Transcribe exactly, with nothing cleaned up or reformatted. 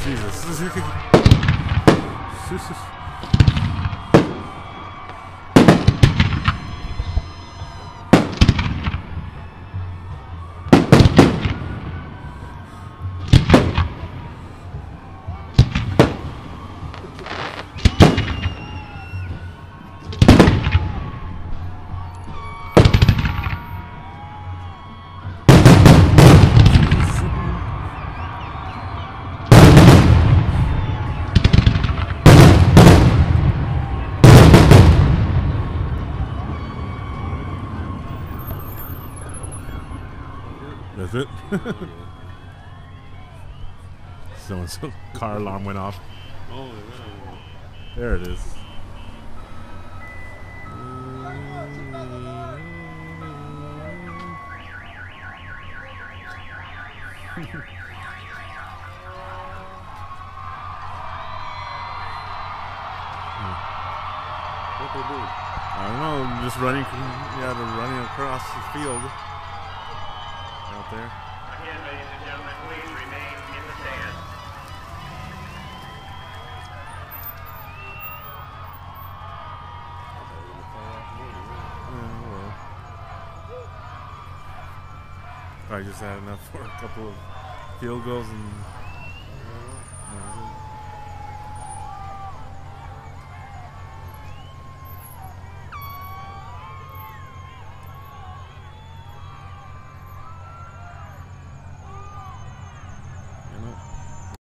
Jesus. That's it. Someone's car alarm went off. Oh, yeah. There it is. What they do? I don't know. Just running. Yeah, they're running across the field out there. Again, ladies and gentlemen, please remain in the stand. Yeah, well. I just had enough for a couple of field goals and